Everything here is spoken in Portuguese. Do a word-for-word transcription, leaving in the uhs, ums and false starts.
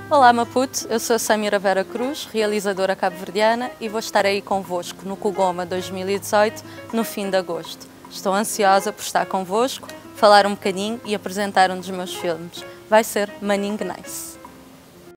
Olá Maputo, eu sou a Samira Vera Cruz, realizadora cabo-verdiana e vou estar aí convosco no Kugoma dois mil e dezoito, no fim de agosto. Estou ansiosa por estar convosco, falar um bocadinho e apresentar um dos meus filmes. Vai ser Maningue Nice.